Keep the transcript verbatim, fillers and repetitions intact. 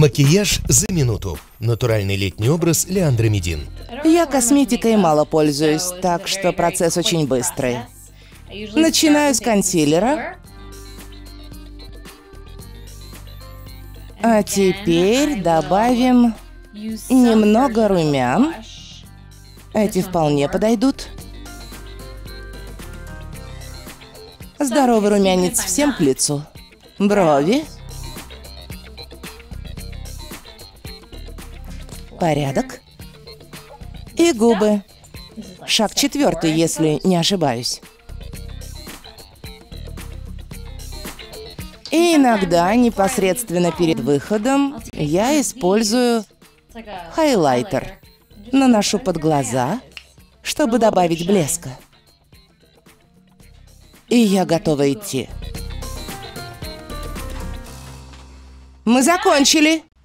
Макияж за минуту. Натуральный летний образ Леандра Медин. Я косметикой мало пользуюсь, так что процесс очень быстрый. Начинаю с консилера. А теперь добавим немного румян. Эти вполне подойдут. Здоровый румянец всем к лицу. Брови. Порядок. И губы. Шаг четвертый, если не ошибаюсь. И иногда, непосредственно перед выходом, я использую хайлайтер. Наношу под глаза, чтобы добавить блеска. И я готова идти. Мы закончили!